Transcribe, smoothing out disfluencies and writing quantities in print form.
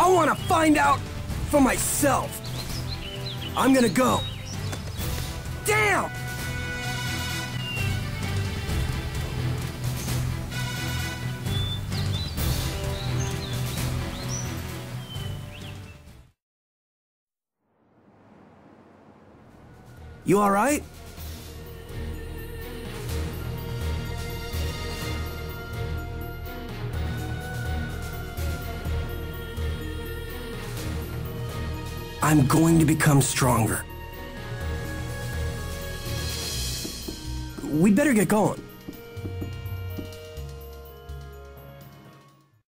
I want to find out for myself. I'm gonna go. Damn! You all right? I'm going to become stronger. We'd better get going.